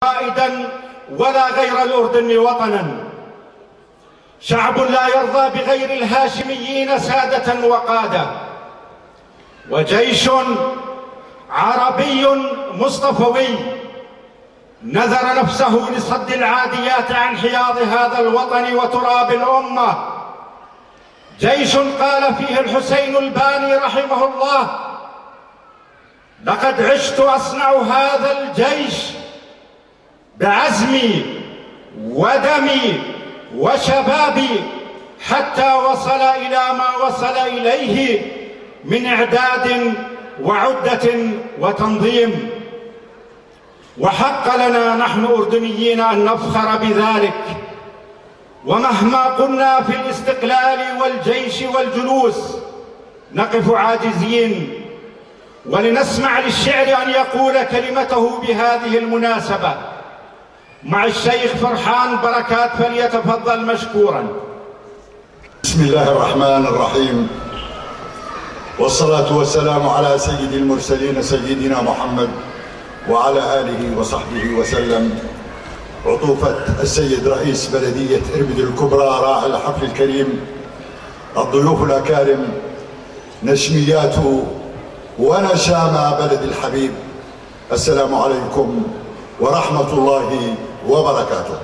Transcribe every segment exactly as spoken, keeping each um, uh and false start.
قائدا ولا غير الأردن وطنا، شعب لا يرضى بغير الهاشميين سادة وقادة، وجيش عربي مصطفوي نذر نفسه لصد العاديات عن حياض هذا الوطن وتراب الأمة، جيش قال فيه الحسين الباني رحمه الله: لقد عشت أصنع هذا الجيش بعزمي ودمي وشبابي حتى وصل إلى ما وصل إليه من إعداد وعدة وتنظيم، وحق لنا نحن أردنيين أن نفخر بذلك. ومهما قلنا في الاستقلال والجيش والجلوس نقف عاجزين، ولنسمع للشعر أن يقول كلمته بهذه المناسبة مع الشيخ فرحان بركات، فليتفضل مشكورا. بسم الله الرحمن الرحيم، والصلاة والسلام على سيد المرسلين سيدنا محمد وعلى آله وصحبه وسلم. عطوفة السيد رئيس بلدية إربد الكبرى راعي الحفل الكريم، الضيوف الأكارم، نشميات ونشامى بلد الحبيب، السلام عليكم ورحمة الله وبركاته.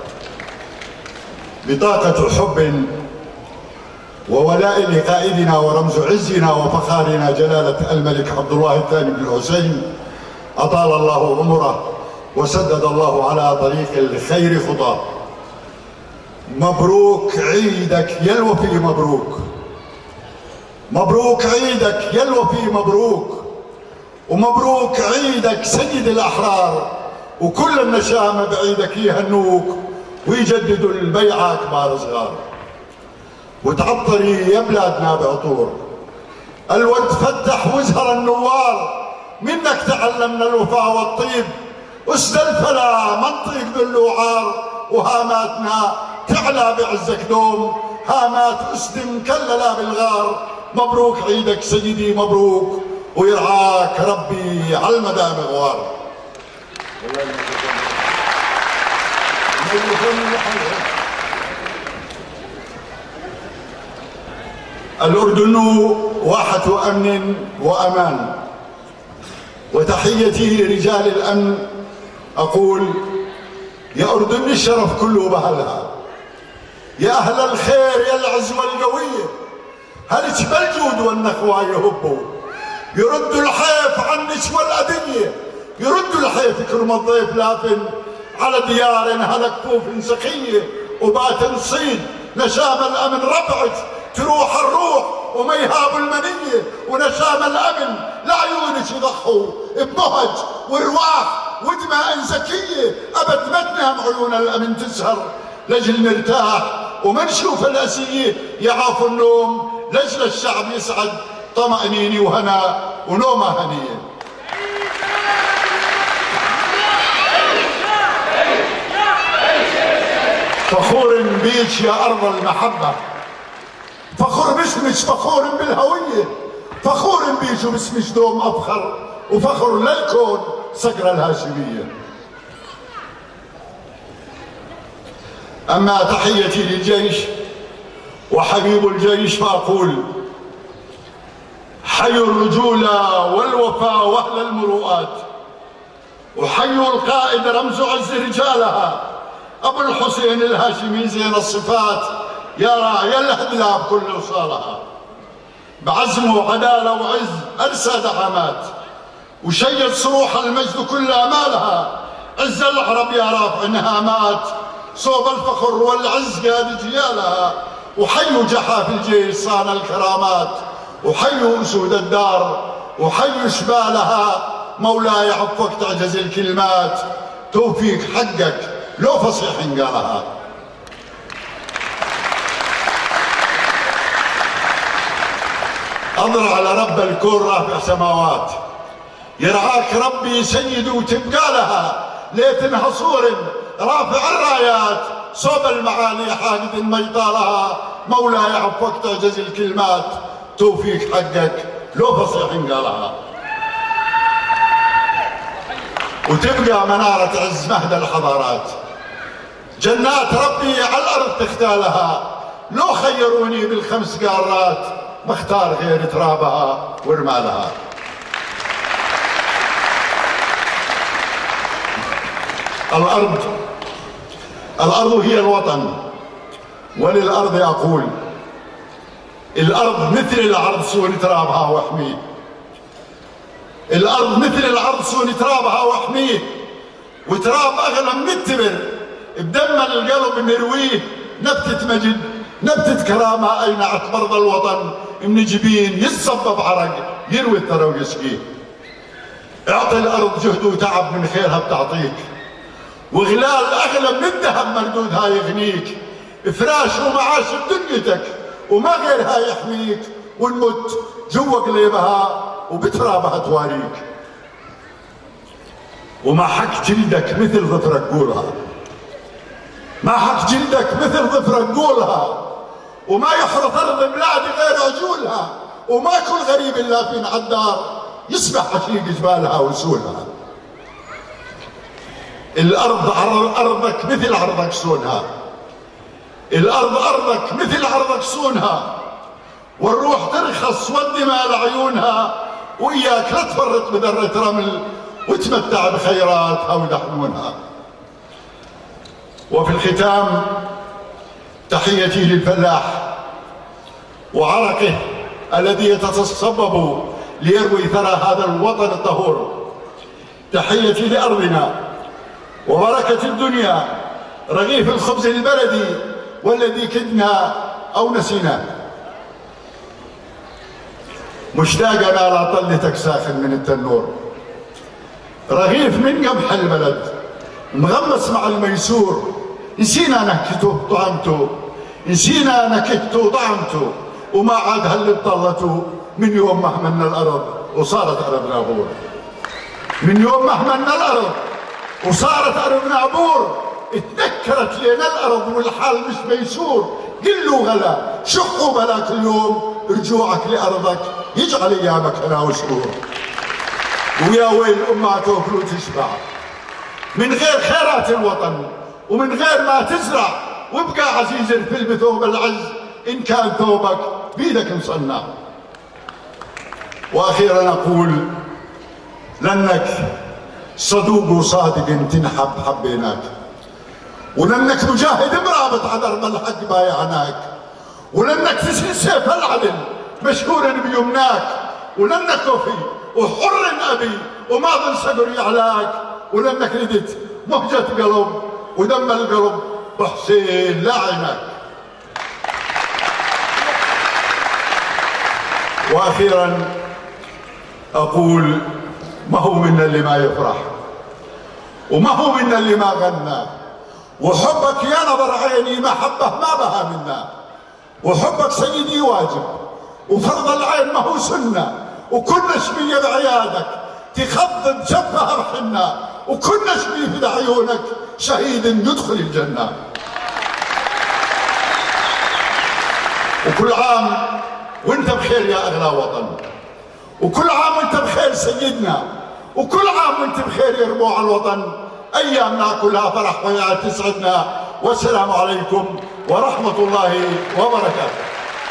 بطاقة حب وولاء لقائدنا ورمز عزنا وفخارنا جلالة الملك عبد الله الثاني بن الحسين أطال الله عمره وسدد الله على طريق الخير خطاه. مبروك عيدك يا الوفي، مبروك مبروك عيدك يا الوفي، مبروك ومبروك عيدك سيد الأحرار، وكل النشامة بعيدك يهنوك ويجددوا البيعة كبار صغار. وتعطري يا بلادنا بعطور الورد فتح وزهر النوار، منك تعلمنا الوفاء والطيب، أسد الفلا منطيق باللوعار، وهاماتنا تعلى بعزك دوم، هامات أسد مكللة بالغار. مبروك عيدك سيدي، مبروك ويرعاك ربي على المدى مغوار. الأردن واحة أمن وأمان، وتحيتي لرجال الأمن أقول: يا أردن الشرف كله بأهلها، يا أهل الخير يا العزوة القوية، هلك بالجود والنخوة يهبوا، يردوا الحيف عن نشوى الأدية، يردوا الحيف يكرم الضيف لافن على ديار هلك كفوف سخية، وبات نصيد نشام الأمن ربعت تروح الروح وما يهاب المنية، ونشام الأمن لعيونك يضحوا بمهج ورواح ودماء زكية، أبد ما تنام عيون الأمن تسهر لجل نرتاح وما نشوف الأسية يعافوا النوم، لجل الشعب يسعد طمأنيني وهنا ونومة هنية. فخور بيك يا أرض المحبة، فخور باسمك، فخور بالهوية، فخور بيك وباسمك دوم أفخر، وفخر للكون صقر الهاشمية. أما تحيتي للجيش وحبيب الجيش فأقول: حيوا الرجولة والوفاء وأهل المروءات، وحيوا القائد رمز عز رجالها أبو الحسين الهاشمي زين الصفات، يا راعي الأهدلاف كل وصالها، بعزم وعدالة وعز أرسى دعامات، وشيد صروح المجد كل أمالها، عز العرب يا رافع نهامات، صوب الفخر والعز قاد جيالها، وحيوا جحاف الجيش صان الكرامات، وحيوا أسود الدار وحيوا شبالها، مولاي عفوك تعجز الكلمات، توفيق حقك لو فصيح قالها. أضرع على رب الكون رافع سماوات، يرعاك ربي سيد وتبقى لها، ليتنها صور رافع الرايات، صوب المعالي حاقد ما يطالها، مولاي عفوك تعجز الكلمات، توفيق حقك لو فصيح قالها. وتبقى منارة عز مهد الحضارات. جنات ربي على الأرض تختالها، لو خيروني بالخمس قارات بختار غير ترابها ورمالها. الأرض الأرض هي الوطن، وللأرض أقول الأرض مثل العرض صون ترابها واحميه. الأرض مثل العرض صون ترابها واحميه، وتراب أغلى من التبر، بدم القلب نرويه. نبتة مجد نبتة كرامة أينعت مرضى الوطن، من جبين يتصبب عرق يروي الثرى ويسقيه. اعطي الأرض جهد وتعب من خيرها بتعطيك، وغلال أغلى من الذهب مردودها يغنيك. فراش ومعاش بدنيتك وما غيرها يحميك، ونمت جوا قليبها وبترابها تواريك. وما حك جلدك مثل ظفرك قولها، ما حك جلدك مثل ظفرك قولها، وما يحرث أرض بلادي غير عجولها، وما كل غريب إلا في عدار يسبح عشيق جبالها وسولها. الأرض أرضك مثل عرضك صونها، الأرض أرضك مثل عرضك صونها، والروح ترخص والدماء لعيونها، وإياك لا تفرط بذرة رمل وتمتع بخيراتها ودحمونها. وفي الختام تحيتي للفلاح وعرقه الذي يتصبب ليروي ثرى هذا الوطن الطهور. تحيتي لأرضنا وبركة الدنيا، رغيف الخبز البلدي والذي كدنا أو نسيناه. مشتاقنا لا طلتك ساخن من التنور، رغيف من قمح البلد مغمس مع الميسور. نسينا نكهته طعمته، نسينا نكهته طعمته، وما عاد هل طلته من يوم ما همنا الأرض وصارت أرضنا غور. من يوم ما همنا الأرض وصارت أرضنا بور، اتذكرت لنا الأرض والحال مش ميسور. قلوا غلا شقوا بلاك اليوم، رجوعك لأرضك يجعل أيامك هنا وسرور. ويا ويل أمها تاكل وتشبع من غير خيرات الوطن، ومن غير ما تزرع، وابقى عزيز الفل بثوب العز إن كان ثوبك بيدك مصنع. وأخيرا أقول لأنك صدوق وصادق تنحب حبيناك، ولأنك مجاهد مرابط على درب الحق بايعناك، ولأنك تسير سيف العدل مشهور بيمناك، ولأنك وفي وحر أبي وما ظن صقر يعلاك، ولأنك ردت مهجة قلب ودم القلب وحسين لاعنك. وأخيرا أقول ما هو منا اللي ما يفرح، وما هو منا اللي ما غنى، وحبك يا نظر عيني محبة ما بها منا، وحبك سيدي واجب وفرض العين ما هو سنة، وكل شبيه بعيادك تخضب شفها بحنا، وكل شبيه في عيونك شهيد يدخل الجنة. وكل عام وانت بخير يا أغلى وطن، وكل عام وانت بخير سيدنا، وكل عام وانت بخير يا ربوع الوطن. أيامنا كلها فرح ويا تسعدنا. والسلام عليكم ورحمة الله وبركاته.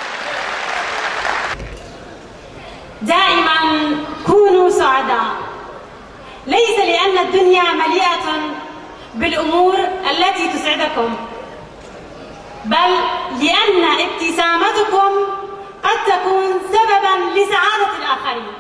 دائما كونوا سعداء، ليس لأن الدنيا مليئة بالأمور التي تسعدكم، بل لأن ابتسامتكم قد تكون سببا لسعادة الآخرين.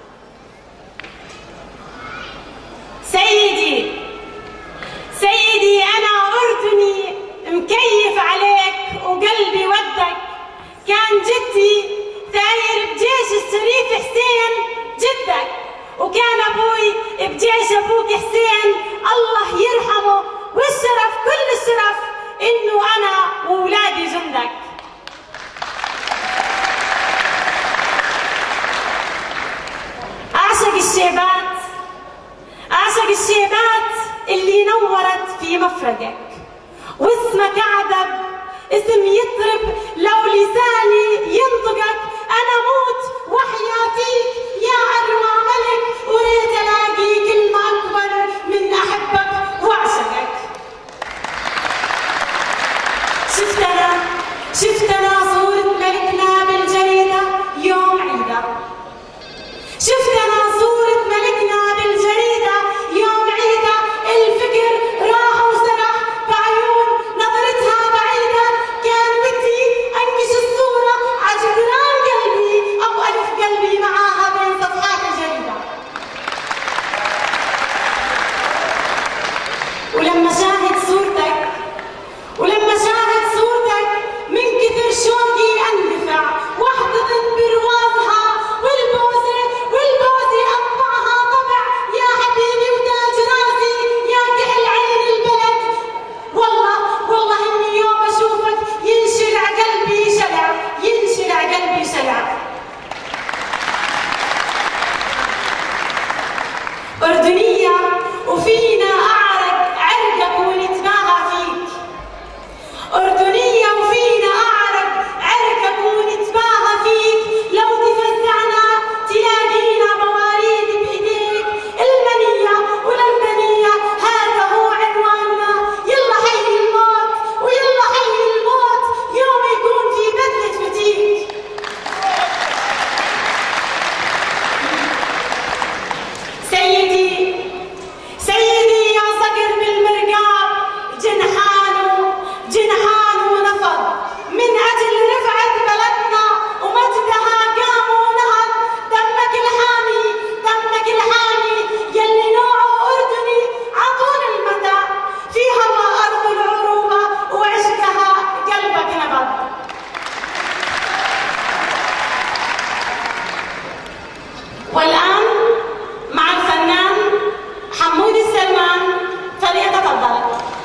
سيدي سيدي أنا أردني مكيف عليك وقلبي ودك، كان جدي ثاير بجيش الشريف حسين جدك، وكان أبوي بجيش أبوك حسين الله يرحمه، والشرف كل الشرف إنه أنا وولادي جندك. أعشق الشيبات أعشق الشيبات اللي نورت في مفرقك، واسمك أعذب اسم يطرب لو لساني ينطقك، أنا موت وحياتيك يا أروى ملك، وريت ألاقي كلمة أكبر من أحبك وأعشقك. شفت أنا شفت أنا صورة ملكنا بالجريدة يوم عيدة، شفت أنا صورة ملكنا بالجريدة يوم عيدة، الفكر راح وسرح بعيون نظرتها بعيدة، كان بدي أنقش الصورة عجدران قلبي أو ألف قلبي معاها بين صفحات الجريدة. ولما شاهد صورتك ولما شاهد صورتك من كثر شوقي أندفع واحتضن بروازها، والبوسة والبوسة أطبعها طبع يا حبيبي وتاج راسي يا كحل عين البلد. والله والله إني يوم أشوفك ينشرع قلبي شلع، ينشرع قلبي شلع. أردنية وفينا أعرق عرقك ونتباهى فيك، أردنية وفينا أعرق عرقك ونتباهى فيك، لو تفزعنا تلاقينا مواريد بإيديك، المنية وللمنية هذا هو عنواننا، يلا حي الموت ويلا حي الموت يوم يكون في بدلة فتيك. سيدي سيدي يا صقر بالمرقاب، جنحانه جنحانه ونفض من أجل رفعة بلدنا ومجدها قام ونهض، دمك الحامي دمك الحامي يلي نوعه أردني عطول المدى، في هوا أرض العروبة وعشقها قلبك نبض. والآن مع الفنان حمود السلمان فليتفضل.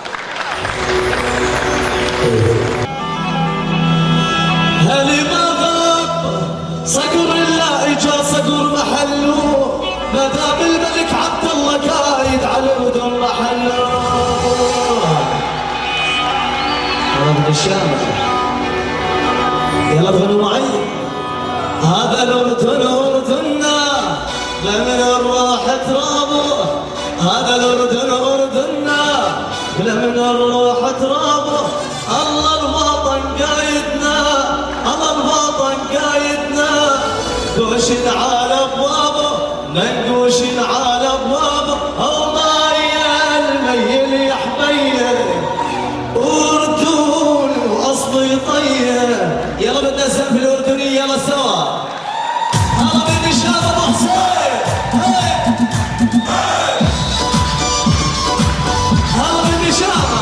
هلي ما غاب صقر الا اجا صقر محله، ما دام الملك عبد الله قايد على الاردن محله. ابن الشام يلا غنوا معي. هذا الاردن اردنا لمن الراح ترابه، هذا الاردن اردنا لمن الراح ترابه. الله الوطن قايدنا، الله الوطن قايدنا، قوشن على ابوابه منقوشن على ابوابه. الله الميل يا حبيه اردن واصلي طيب. يلا بدنا نسمع في الاردنيه يلا سوا. هلا بدي شاب ابو حسين، هلا بدي شاب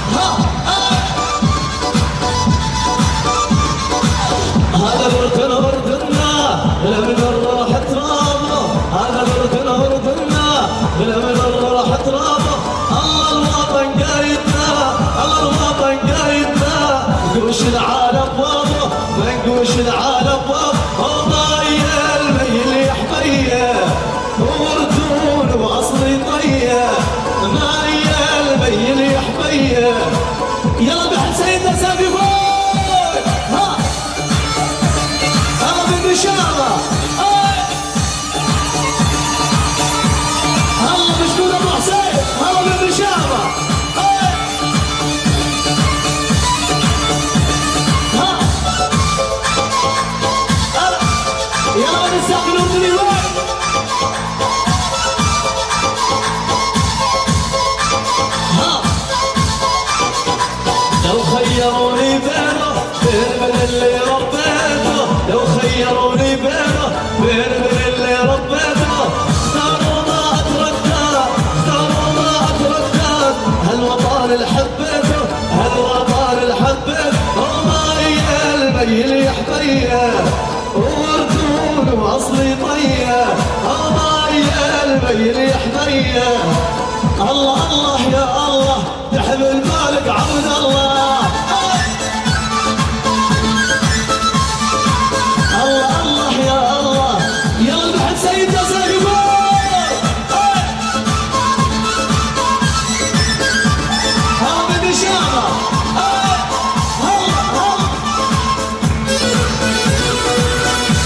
هذا الاردن اردنا لمن الراح ترابه، هذا الاردن اردنا لمن الراح ترابه. الله الوطن قايدنا، الله الوطن قايدنا، نقوش العالم ابوابه منقوش العالم ابوابه. الله يا الميل يا حبيه اردن واصلي طيه، ما يا الميل يا حبيه. يلا بحد سيدنا سامي فوق. ها هلا بالنشامه، هلا مشكور ابو حسين، هلا بالنشامه. ها يلا بالنساق الاردني وين؟ ها لو خيروني بينه بين من اللي ربيته، لو خيروني بينه بين من اللي ربيته، اختاروا ما اتردد، اختاروا ما اتردد. هالوطن اللي حبيته، هالوطن اللي حبيته. وما يا الميل يا حبيه اردن واصلي طيه، وما يا الميل يا حبيه. الله الله يا الله تحمل بالك عبد الله. الله الله يا الله. يلا بحد سيدنا سيد هلا بدي شامه. هلا هلا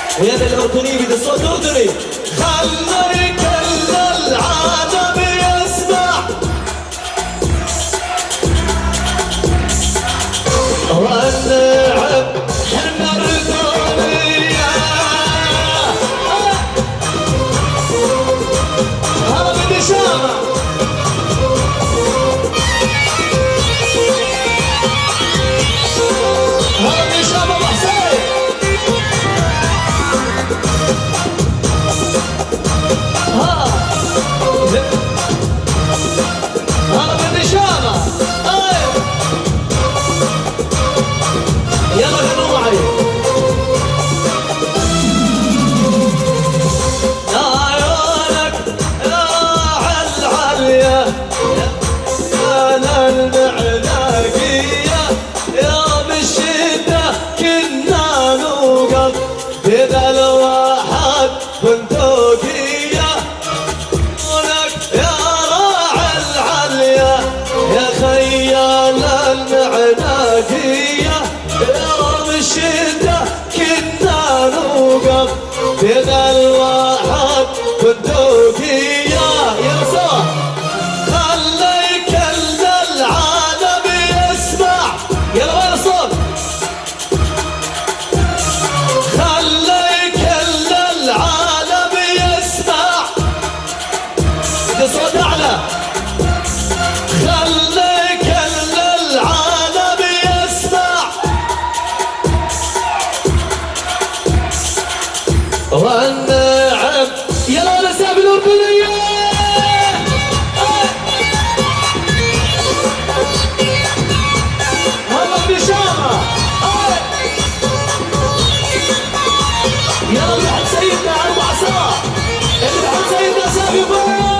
ويا الأردني بدي صوت أردني. خلي كل العالم يسمع والنعم حنا أردنية. هلا بدي شامع هلا بدي شامع أبو حسين. ها هلا بدي شامع. يلا غنوا معي. يا عيونك يا عالعالية يا المعناقية يا بالشدة كنا نوقف بذا الواحد بندقية. يا راعي العالية يا خيال المعناقية يا بالشدة كنا نوقف بذا الواحد بندقية. يا سوا خلي كل العالم يسمع. يلا وين الصوت؟ خلي كل العالم يسمع. بدي صوت أعلى. خلي كل العالم يسمع والنعم. يلا نساب الأردنية. هلا بشامة. يلا اللي بحب سيدنا أربع سوا. اللي بحب سيدنا سافي فوق.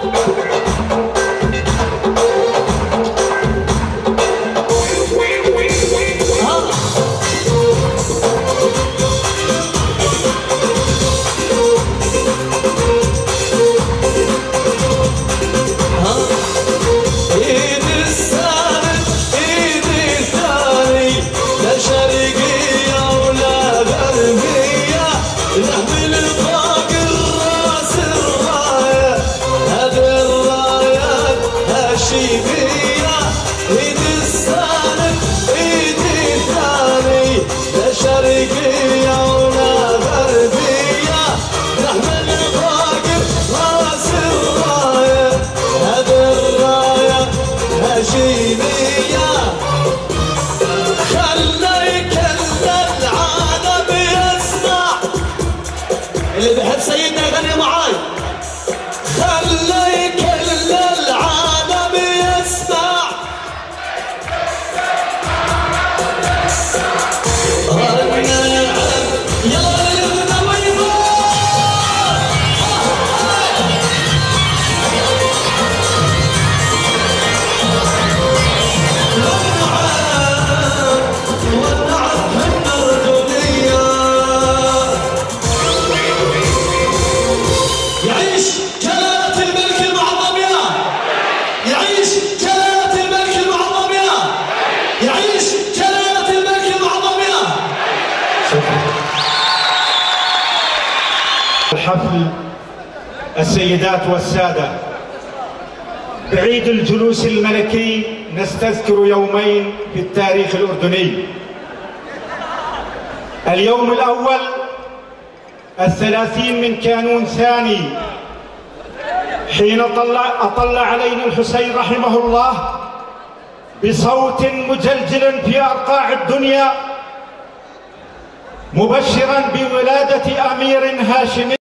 اللي بحب سيدنا يغني معاي. خلي كل العالم يسمع. يلا يلا ويفوق. والنعم حنا أردنية. يعيش جلالة الملك المعظم يا. يعيش جلالة الملك المعظم يا. يعيش جلالة الملك المعظم يا. الحفل السيدات والسادة، بعيد الجلوس الملكي نستذكر يومين في التاريخ الأردني. اليوم الأول الثلاثين من كانون ثاني، حين طلع أطل علينا الحسين رحمه الله بصوت مجلجل في أرقاع الدنيا مبشرا بولادة أمير هاشمي.